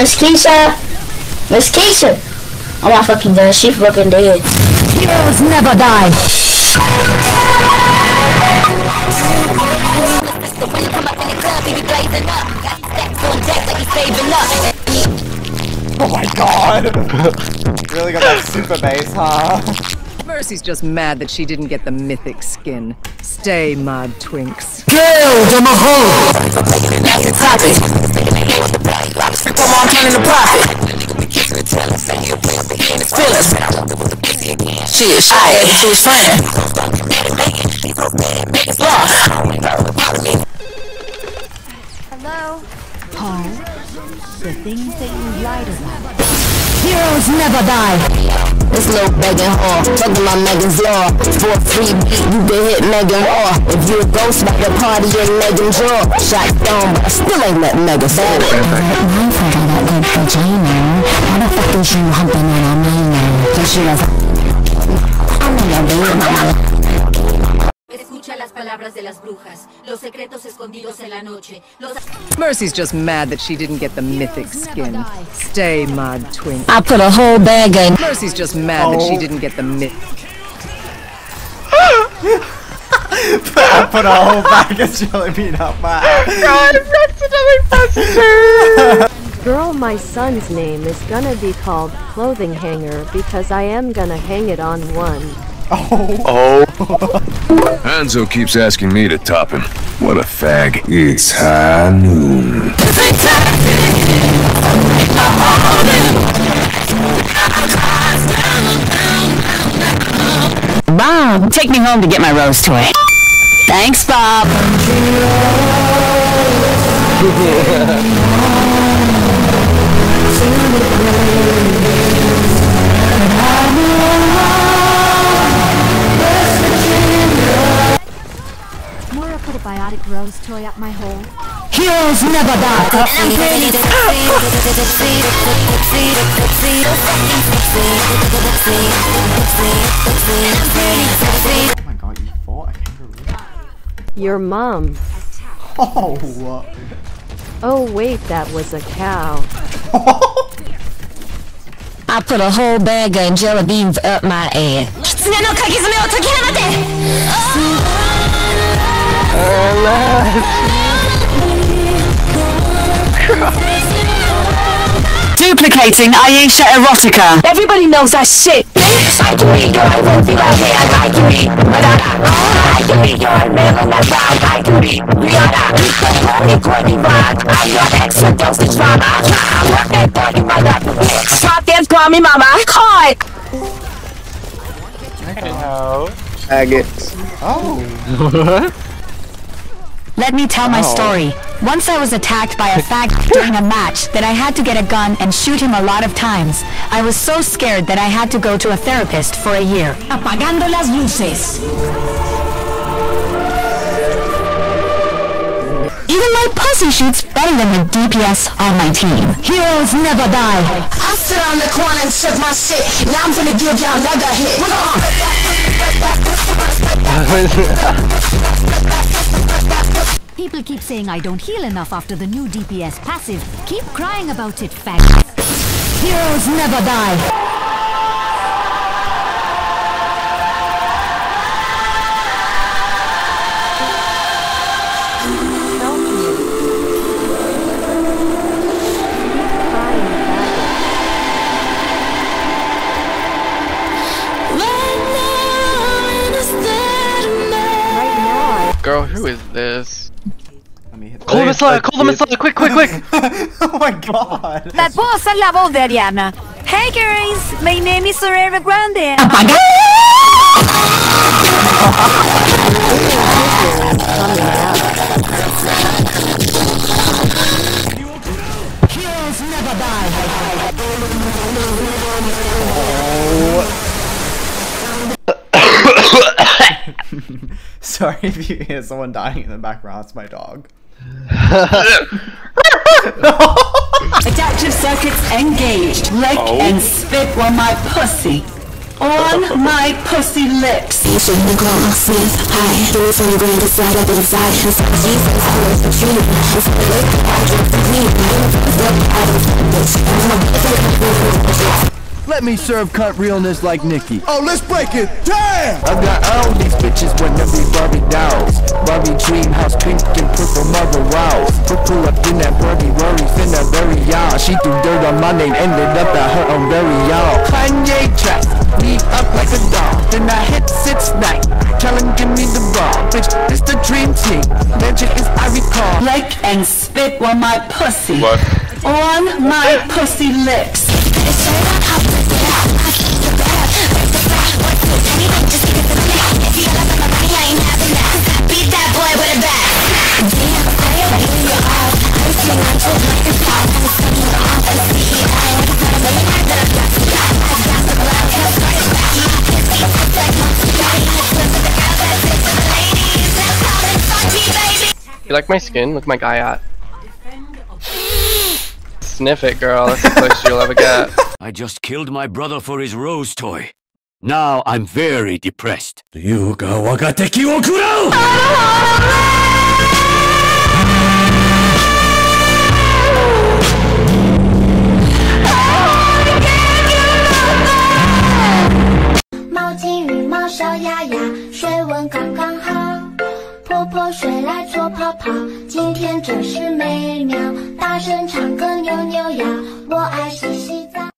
Miss Keisha! Miss Keisha! Oh my fucking god, she fucking dead. Heroes never die! Oh my god! Really got that super bass, huh? Mercy's just mad that she didn't get the mythic skin. Stay, Mod Twinks. Kill them a hole! Come on, turn into profit! She is shy, she was friend. Hello? Paul, the things that you lied about. Heroes never die! This little begging whore, talking about Megan's Law. For a free beat, you can hit Megan Raw. If you a ghost, like a party in Megan's jaw. Shot down, but I still ain't let Megan fall. My fault I got good vagina. How the fuck is you humping on a mina? Cause she was... I'm in your bed, mama. Escucha las palabras de las brujas, los secretos escondidos en la noche. Mercy's just mad that she didn't get the mythic skin. Stay, Mod Twinks. I put a whole bag in. Mercy's just mad that she didn't get the mythic. I put a whole bag of jelly bean up my ass. God, Girl, my son's name is gonna be called Clothing Hanger because I am gonna hang it on one. Oh. Hanzo keeps asking me to top him. What a fag. It's high noon. Bob, take me home to get my rose toy. Thanks, Bob. Mora put a biotic rose toy up my hole. Heroes never die. Oh my god, you fought a kangaroo? Your mom. Oh. Oh wait, that was a cow. I put a whole bag of jelly beans up my ass. Duplicating Aisha erotica. Everybody knows that shit. Stop dance, call me mama. Caught. Hello. Agate. Oh. Let me tell my story. Once I was attacked by a fag during a match that I had to get a gun and shoot him a lot of times. I was so scared that I had to go to a therapist for a year. Apagando las luces. Even my pussy shoots better than the DPS on my team. Heroes never die. I stood on the corner and shook my shit. Now I'm gonna give y'all another hit. People keep saying I don't heal enough after the new DPS passive. Keep crying about it, faggots. Heroes never die. Girl, who is this? Call them inside! Call them inside! Quick, quick, quick! Oh my god! That was a la voz de Ariana. Hey guys, my name is Ariana Grande. Heroes never die. Sorry if you hear someone dying in the background, it's my dog. Adaptive circuits engaged. Lick and spit on my pussy. On my pussy lips. You should look on my sleeve. High, do it from the grand side up inside. Inside Jesus, I was the dream. It's the way I drink the green. Let me serve cunt realness like Nikki. Oh, let's break it. Damn! I got all these bitches wanna be Barbie dolls. Barbie dream house, pink and purple mother walls. Pull up in that Barbie worry, finna bury y'all. She threw dirt on my name, ended up at her own bury y'all. Kanye track, me up like a dog. Then I hit 6'9", tellin' give me the ball. Bitch, it's the dream team. Legend is I recall. Lick and spit on my pussy. What? On my pussy lips. You like my skin? Look at my guy at. Sniff it, girl. That's the closest you'll ever get. I just killed my brother for his rose toy. Now I'm very depressed. Yuga wagateki wo kurau! 猫金羽毛小鸭鸭，水温刚刚好，泼泼水来做泡泡，今天真是美妙，大声唱歌扭扭腰，我爱嘻嘻。